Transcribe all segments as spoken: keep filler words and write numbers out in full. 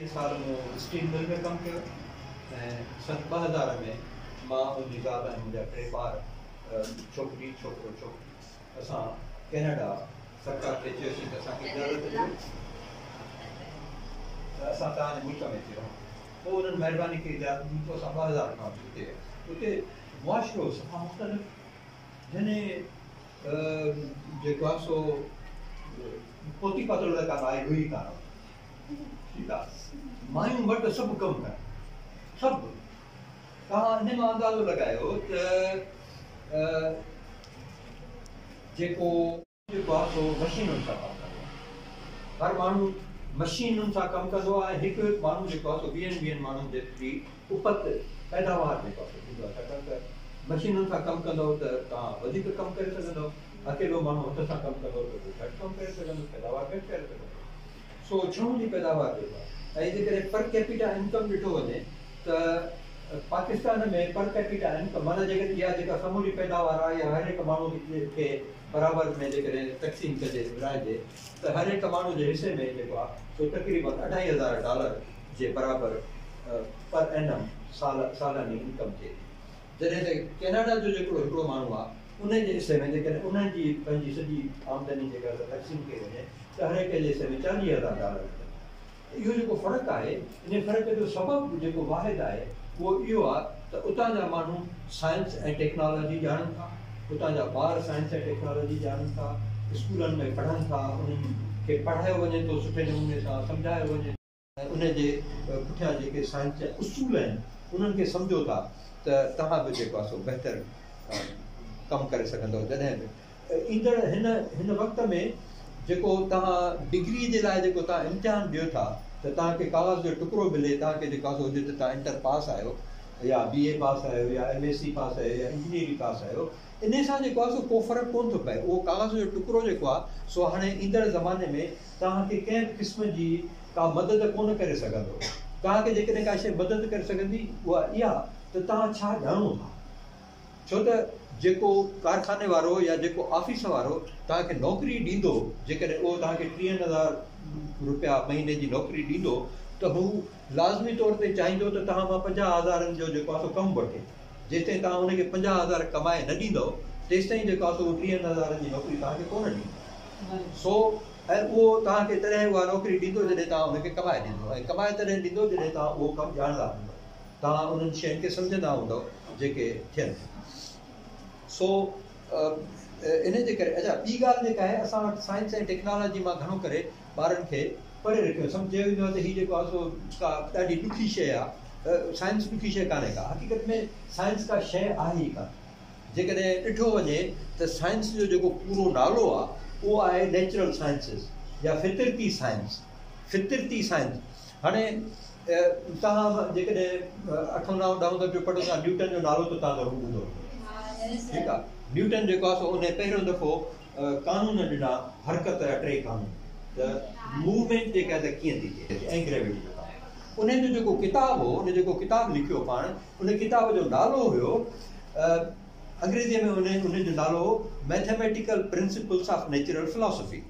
साल मूं steel mill में कमु कयो ऐं सन ॿ हज़ार में मां मुंहिंजी ज़ाल ऐं मुंहिंजा टे ॿार छोकिरी छोकिरो छोकिरी असां कैनेडा सरकार खे चयोसीं त असांखे इजाज़त ॾियो त असां तव्हांजे मुल्क में अची रहूं। पोइ उन्हनि महिरबानी कई इजाज़त ॾिनी पोइ असां ॿ हज़ार खां उते उते मुआशिरो सफ़ा मुख़्तलिफ़ जॾहिं जेको आहे सो पोती पातल त कान आई हुई कान ठीकु आहे। मायूं मर्द सभु कमु कनि सभु। तव्हां हिन मां अंदाज़ो लॻायो त जेको जेको आहे सो मशीनुनि सां कमु कंदो आहे। हर माण्हू मशीनुनि सां कमु कंदो आहे। हिकु हिकु माण्हू जेको आहे सो वीहनि वीहनि माण्हुनि जेतिरी उपत पैदावार जेको आहे थींदो आहे। छाकाणि त मशीनुनि सां कमु कंदो त तव्हां वधीक कमु करे सघंदो। अकेलो माण्हू हथ सां कमु कंदो त घटि कमु करे सघंदो, पैदावार घटि करे सघंदो। सो छहनि जी पैदावार जेको आहे ऐं जेकॾहिं पर कैपिटा इनकम ॾिठो वञे त पाकिस्तान में पर कैपिटा इनकम माना जेकॾहिं इहा जेका समूरी पैदावार आहे या हर हिकु माण्हू खे बराबरि में जेकॾहिं तक़सीम कजे विराइजे त हर हिकु माण्हू जे हिसे में जेको आहे सो तक़रीबन अढाई हज़ार डॉलर जे बराबरि पर एनम साल सालानी इनकम थिए थी। जॾहिं त कैनेडा जो जेको हिकिड़ो माण्हू आहे उन जे हिसे में जेकॾहिं उन्हनि जी पंहिंजी सॼी आमदनी जेका तक़सीम कई वञे त हर हिक जे हिसे में चालीह हज़ार डॉलर। इहो जेको फ़र्क़ु आहे इन फ़र्क़ जो सबबु जेको वाहिद आहे उहो इहो आहे त उतां जा माण्हू साइंस ऐं टेक्नोलॉजी ॼाणनि था, उतां जा ॿार साइंस ऐं टेक्नोलॉजी ॼाणनि था, स्कूलनि में पढ़नि था, उन्हनि खे पढ़ायो वञे थो सुठे नमूने सां, सम्झायो वञे ऐं उन जे पुठियां जेके साइंस जा उसूल आहिनि उन्हनि खे सम्झो था त तव्हां बि जेको आहे सो बहितरु कमु करे सघंदव। जॾहिं बि ईंदड़ हिन हिन वक़्त में जेको तव्हां डिग्री जे लाइ जेको तव्हां इम्तिहान ॾियो था त तव्हांखे कागज़ जो टुकड़ो मिले, तव्हांखे जेको आहे हुजे त तव्हां इंटर पास आहियो या बी ए पास आहियो या एम एस सी पास आहियो या इंजीनियरिंग पास आहियो, इन सां जेको आहे सो को फ़र्क़ु कोन थो पए। उहो कागज़ जो टुकड़ो जेको आहे सो हाणे ईंदड़ ज़माने में तव्हांखे कंहिं बि क़िस्म जी का मदद कोन करे सघंदो। तव्हांखे जेकॾहिं का शइ मदद करे सघंदी उहा इहा त तव्हां छा ॼाणो था। छो त जेको कारखाने वारो या जेको ऑफिस वारो तव्हांखे नौकिरी ॾींदो, जेकॾहिं उहो तव्हांखे टीहनि हज़ार रुपया महीने जी नौकिरी ॾींदो त हू लाज़मी तौर ते चाहींदो त तव्हां मां पंजाह हज़ारनि जो जेको आहे सो कमु वठे। जेसिताईं तव्हां हुनखे पंजाह हज़ार कमाए न ॾींदव तेसिताईं जेको आहे सो टीहनि हज़ारनि जी नौकिरी तव्हांखे कोन ॾींदो। सो ऐं उहो तव्हांखे तॾहिं उहा नौकिरी ॾींदो जॾहिं तव्हां हुनखे कमाए ॾींदो ऐं कमाए तॾहिं ॾींदो जॾहिं तव्हां उहो कमु ॼाणंदा हूंदव, तव्हां उन्हनि शयुनि खे सम्झंदा हूंदव जेके थियनि। सो इन जे करे अच्छा ॿी ॻाल्हि जेका आहे असां वटि साइंस ऐं टेक्नोलॉजी मां घणो करे ॿारनि खे पढ़े रखियो सम्झियो वेंदो आहे त हीअ जेको आहे सो का ॾाढी ॾुखी शइ आहे। साइंस ॾुखी शइ कान्हे का, हक़ीक़त में साइंस का शइ आहे ई कान। जेकॾहिं ॾिठो वञे त साइंस जो जेको पूरो नालो आहे उहो आहे नेचुरल साइंसिस या फितरती साइंस। फितरती साइंस हाणे तव्हां जेकॾहिं अठो नव ॾहों दफ़ो पढ़ो था न्यूटन जो नालो त तव्हां ज़रूरु ॿुधो। ठीकु आहे। न्यूटन जेको आहे सो उन पहिरियों दफ़ो कानून ॾिना हरकत जा टे कानून त मूवमेंट जेका त कीअं थी थिए ऐं ग्रेविटी जो कानून। उन जो जेको किताबु हो, उन जेको किताबु लिखियो पाण, उन किताब जो नालो हुयो अंग्रेज़ीअ में उन उन जो नालो हो mathematical principles of natural philosophy.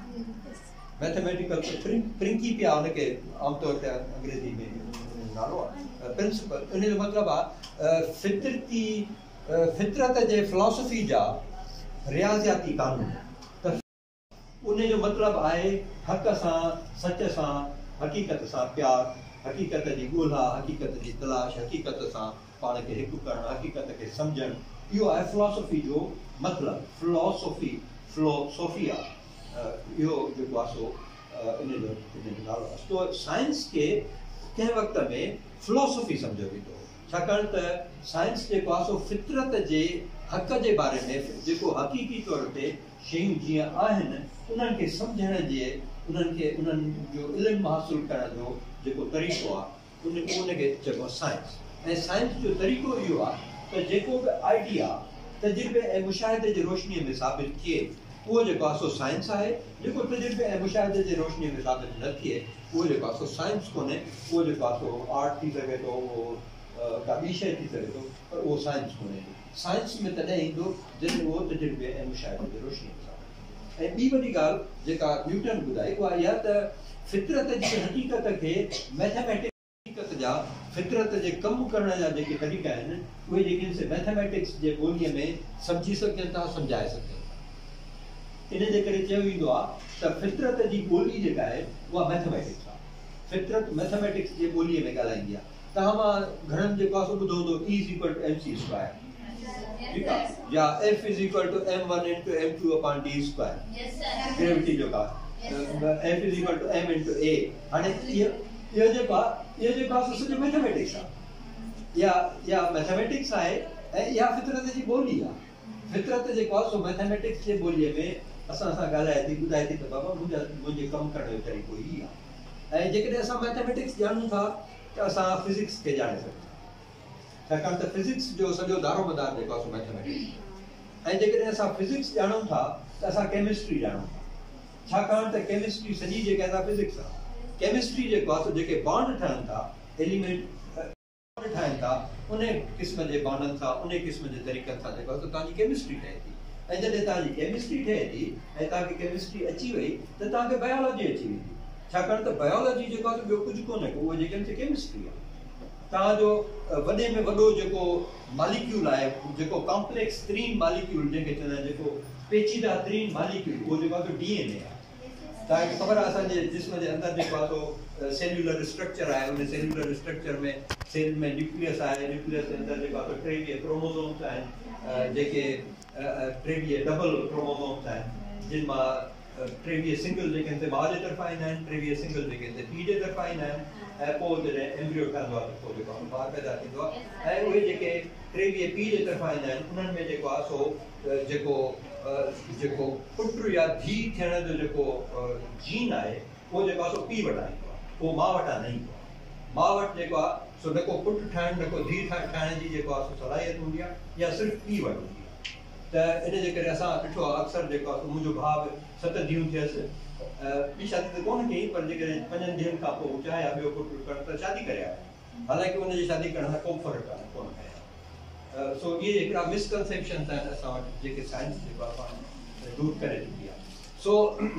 Mathematical principia हुनखे आमतौर ते अंग्रेज़ी में नालो आहे प्रिंसिपल। उन जो मतिलबु आहे फितरती फितरत जे फिलॉसफी जा रियाज़ियाती कानून। त उन जो मतिलबु आहे हक़ सां, सच सां, हक़ीक़त सां प्यार, हक़ीक़त जी ॻोल्हा, हक़ीक़त जी तलाश, हक़ीक़त सां पाण खे हिकु करणु, हक़ीक़त खे सम्झणु। इहो आहे फिलॉसफी जो मतिलबु। फिलॉसफी फिलोसोफिया इहो जेको आहे सो इन जो इन जो नालो आहे। तो साइंस खे कंहिं वक़्त में फिलॉसफी सम्झो वेंदो, छाकाणि त साइंस जेको आहे सो फितरत जे हक़ जे बारे में जेको हक़ीक़ी तौर ते शयूं जीअं आहिनि उन्हनि खे सम्झण जे, उन्हनि खे उन्हनि जो इल्मु हासिलु करण जो जेको तरीक़ो आहे उन उनखे चइबो आहे साइंस। ऐं साइंस जो तरीक़ो इहो आहे त जेको बि आइडिया तजुर्बे ऐं मुशाहिदे जी रोशनीअ में साबित थिए उहो जेको आहे सो साइंस आहे। जेको तजुर्बे ऐं मुशाहिदे जी रोशनीअ में साबित न थिए उहो जेको आहे सो साइंस कोन्हे। उहो जेको आहे सो आर्ट थी सघे थो, उहो का ॿी शइ थी सघे थो, पर उहो साइंस कोन्हे। साइंस में तॾहिं ईंदो जॾहिं उहो तजुर्बे ऐं मुशाहिदे जी रोशनीअ में साबित। ऐं ॿी वॾी ॻाल्हि जेका न्यूटन ॿुधाई उहा इहा त फितरत जी हक़ीक़त खे मैथमेटिक्स हक़ीक़त जा फितरत जे कम करण जा जेके तरीक़ा आहिनि उहे जेके आहिनि मैथमेटिक्स जे ॿोलीअ में सम्झी सघनि था सम्झाए सघनि था इन जे करे चयो वेंदो आहे त फितरत जी ॿोली जेका आहे उहा मैथमेटिक्स आहे फितरत मैथमेटिक्स जे ॿोलीअ में ॻाल्हाईंदी आहे तव्हां मां घणनि जेको आहे ॿुधो हूंदो E is equal to mc square ठीक है या F is equal to m one into m two upon d square yes sir gravity जो का F is equal to m into a हाने ये ये जो का ये जो का सो मैथमेटिक्स है या या मैथमेटिक्स है या फितरत जी बोली है फितरत जे को सो मैथमेटिक्स जे बोली में असा असा गालाए थी बुधाई थी त बाबा मुझे मुझे कम करने जो तरीको ही है ए जेके असा मैथमेटिक्स जानू था त असा फिजिक्स के जाने सकते छाकाणि त फिजिक्स जो सॼो दारोमदार जेको आहे मैथमेटिक्स ऐं जेकॾहिं असां फिजिक्स ॼाणूं था त असां केमिस्ट्री ॼाणूं था छाकाणि त केमिस्ट्री सॼी जेके असां फिजिक्स आहे केमिस्ट्री जेको आहे जेके बॉन्ड ठहनि था एलिमेंट बॉन्ड ठाहिनि था उन क़िस्म जे बॉन्डनि सां उन क़िस्म जे तरीक़नि सां जेको आहे त तव्हांजी केमिस्ट्री ठहे थी ऐं जॾहिं तव्हांजी केमिस्ट्री ठहे थी ऐं तव्हांखे केमिस्ट्री अची वई त तव्हांखे बायोलॉजी अची वेंदी छाकाणि त बायोलॉजी जेको आहे ॿियो कुझु कोन्हे उहो जेके आहिनि केमिस्ट्री आहे तव्हांजो वॾे में वॾो जेको मालिक्यूल आहे जेको कॉम्प्लेक्स तरीन मालिक्यूल जंहिंखे चवंदा आहिनि जेको पेचीदा तरीन मालिक्यूल उहो जेको आहे डी एन ए आहे तव्हांखे ख़बर आहे असांजे जिस्म जे अंदरि जेको आहे सो सेल्युलर स्ट्रक्चर आहे उन सेल्युलर स्ट्रक्चर में सेल में न्यूक्लियस आहे न्यूक्लियस जे अंदरि जेको आहे टेवीह क्रोमोसोम्स आहिनि जेके टेवीह डबल क्रोमोसोम्स आहिनि जिन मां टेवीह सिंगल जेके आहिनि माउ जे तरफ़ां ईंदा आहिनि टेवीह सिंगल जेके आहिनि पीउ जे तरफ़ां ईंदा आहिनि ऐं पोइ जॾहिं एम्ब्रियो ठहंदो आहे त पोइ जेको आहे ॿार पैदा थींदो आहे ऐं उहे जेके टेवीह पीउ जे तरफ़ां ईंदा आहिनि उन्हनि में जेको आहे सो जेको जेको पुटु या धीउ थियण जो जेको जीन आहे उहो जेको आहे सो पीउ वटां ईंदो आहे उहो माउ वटां न ईंदो आहे माउ वटि जेको आहे सो न को पुटु ठाहिण न को धीउ ठाहिण जी जेको आहे सो सलाहियत हूंदी आहे या सिर्फ़ु पीउ वटि हूंदी आहे त इन जे करे असां ॾिठो आहे अक्सर जेको आहे मुंहिंजो भाउ सत धीअरूं थियसि ॿी शादी त कोन कई पर जेकॾहिं पंजनि धीअरुनि खां पोइ चाहिया ॿियो पुटु करणु त शादी करे आया हालांकि हुनजी शादी करण सां को फ़र्क़ु कान्हे कोन कया सो इहे हिकिड़ा मिसकंसेप्शन्स आहिनि असां वटि जेके साइंस जेको आहे पाण दूर करे ॾिनी आहे सो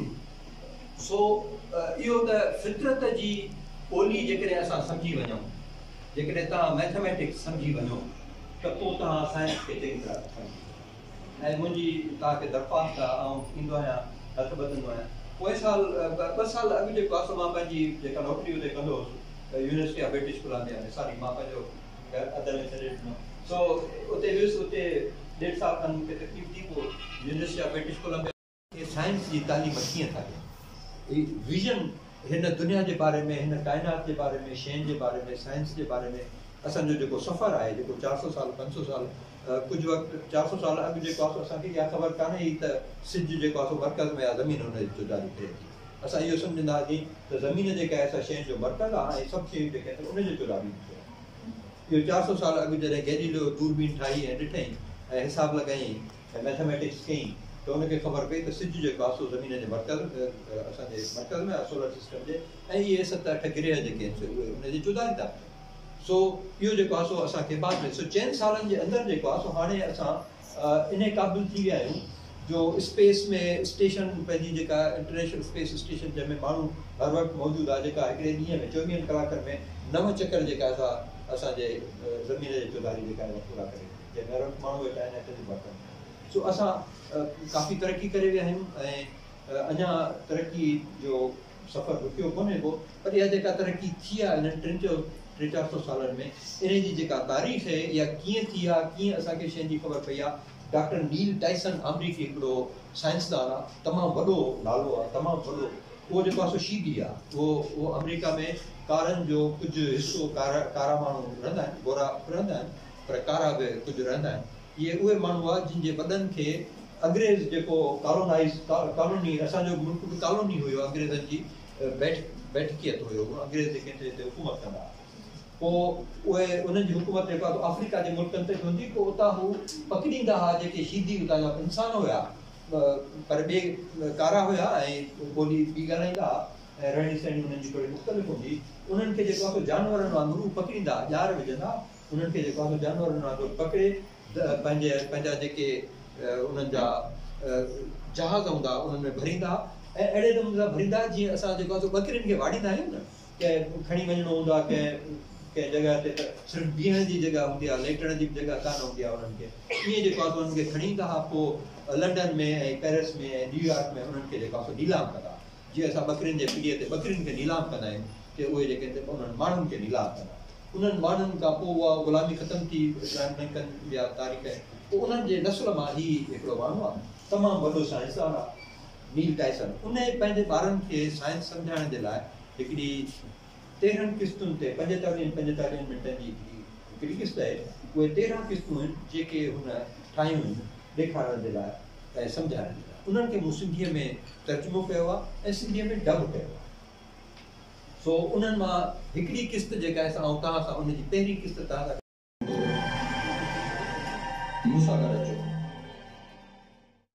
सो इहो त फितरत जी ॿोली जेकॾहिं असां सम्झी वञूं जेकॾहिं तव्हां मैथमेटिक्स सम्झी वञो त पोइ तव्हां साइंस खे चङी तरह सम्झी ऐं मुंहिंजी तव्हांखे दरख़्वास्त आहे आउं ईंदो आहियां हथु ॿधंदो आहियां पोइ साल ॿ साल अॻु जेको आहे सो मां पंहिंजी जेका नौकिरी हुते कंदो हुउसि यूनिवर्सिटी ऑफ ब्रिटिश कोलंबिया में सॉरी मां पंहिंजो अदर में छॾे ॾिनो सो उते वियुसि उते ॾेढ साल खनि मूंखे तकलीफ़ थी पोइ university of British Columbia science जी तालीम कीअं था ॾियनि विज़न हिन दुनिया जे बारे में हिन काइनात जे बारे में शयुनि जे बारे में साइंस जे बारे में असांजो जेको सफ़र आहे जेको चारि सौ साल पंज सौ साल कुझु वक़्तु चारि सौ साल अॻु जेको आहे सो असांखे इहा ख़बर कान्हे त सिज जेको आहे सो मर्कज़ में आहे ज़मीन हुनजी जुदाई थिए थी असां इहो सम्झंदा हुआसीं त ज़मीन जेका आहे असां शइ जो मर्कज़ आहे ऐं सभु शयूं जेके आहिनि उनजो जुदाई थिए इहो चारि सौ साल अॻु जॾहिं गैलीलियो दूरबीन ठाही ऐं ॾिठईं ऐं हिसाब लॻाईं ऐं मैथमेटिक्स कयईं त हुनखे ख़बर पई त सिज जेको आहे सो ज़मीन जे मर्कज़ असांजे मर्कज़ में आहे सोलर सिस्टम जे ऐं इहे सत अठ ग्रह जेके आहिनि उहे उनजी जुदाई था सो इहो जेको आहे सो असांखे बाद में सो चइनि सालनि जे अंदरि जेको आहे सो हाणे असां इन क़ाबिल थी विया आहियूं जो स्पेस में स्टेशन पंहिंजी जेका इंटरनेशनल स्पेस स्टेशन जंहिंमें माण्हू हर वक़्तु मौजूदु आहे जेका हिकिड़े ॾींहं में चोवीहनि कलाकनि में नव चकर जेका असां असांजे ज़मीन जे चौधारी जेका आहे पूरा करे जंहिंमें हर वक़्तु माण्हू वेठा आहिनि ऐं तजुर्बा कनि सो असां काफ़ी तरक़ी करे विया आहियूं ऐं अञा तरक़ी जो सफ़र रुकियो कोन्हे को पर इहा जेका तरक़ी थी आहे हिननि टिनि जो टे चारि सौ सालनि में इन जी जेका तारीख़ आहे या कीअं थी आहे कीअं असांखे शयुनि जी ख़बर पई आहे डॉक्टर नील टाइसन अमरीकी हिकिड़ो साइंसदान आहे तमामु वॾो नालो आहे तमामु वॾो उहो जेको आहे सो शीबी आहे उहो उहो अमेरिका में कारनि जो कुझु हिसो कारा कारा माण्हू रहंदा आहिनि गोरा रहंदा आहिनि पर कारा बि कुझु रहंदा आहिनि इहे उहे माण्हू आहे जिन जे वॾनि खे अंग्रेज़ जेको कॉलोनाइज़ कॉलोनी असांजो मुल्क बि कॉलोनी हुयो अंग्रेज़नि जी बैठ बैठकीअत हुयो अंग्रेज़ जेके हिते हुकूमत कंदा हुआ पोइ उहे उन्हनि जी हुकूमत जेका अफ्रीका जे मुल्कनि ते हूंदी पोइ उतां हू पकड़ींदा हुआ जेके शीदी उतां जा इंसान हुया पर ॿिए कारा हुया ऐं ॿोली ॿी ॻाल्हाईंदा हुआ ऐं रहणी सहणी उन्हनि जी थोरी मुख़्तलिफ़ हूंदी उन्हनि खे जेको आहे जानवरनि वांगुरु पकड़ींदा ॼार विझंदा उन्हनि खे जेको आहे जानवरनि वांगुरु पकड़े पंहिंजे पंहिंजा जेके उन्हनि जा जहाज़ हूंदा उन्हनि में भरींदा ऐं अहिड़े नमूने सां भरींदा जीअं असां जेको आहे ॿकरियुनि खे वाढ़ींदा आहियूं न, कंहिं खणी वञिणो हूंदो आहे कंहिं कंहिं जॻह ते त सिर्फ़ु बीहण जी जॻह हूंदी आहे, लेटण जी बि जॻह कान हूंदी आहे उन्हनि खे, ईअं जेको आहे उन्हनि खे खणी ईंदा हुआ, पोइ लंडन में ऐं पेरिस में ऐं न्यूयॉर्क में उन्हनि खे जेको आहे नीलाम कंदा। जीअं असां ॿकरियुनि जे पीढ़ीअ ते ॿकरियुनि खे नीलाम कंदा आहियूं, कि उहे जेके उन्हनि माण्हुनि खे नीलाम कंदा। उन्हनि माण्हुनि खां पोइ उहा ग़ुलामी ख़तमु थी, इब्राहिम लिंकन या तारीख़, पोइ उन्हनि जे नस्ल मां ही हिकिड़ो माण्हू आहे तमामु वॾो साइंसदान आहे, नील टाइसन। उन पंहिंजे ॿारनि खे साइंस सम्झाइण जे लाइ हिकिड़ी तेरहं क़िस्तुनि ते पंजतालीह पंजतालीह मिंटनि जी हिकिड़ी क़िस्त आहे, उहे तेरहं क़िस्तूं आहिनि जेके हुन ठाहियूं आहिनि ॾेखारण जे लाइ ऐं सम्झाइण जे लाइ। उन्हनि खे मूं सिंधीअ में तर्जुमो कयो आहे ऐं सिंधीअ में डब कयो आहे। सो उन्हनि मां हिकिड़ी क़िस्त जेका आहे असां तव्हां सां उनजी पहिरीं क़िस्त तव्हां सां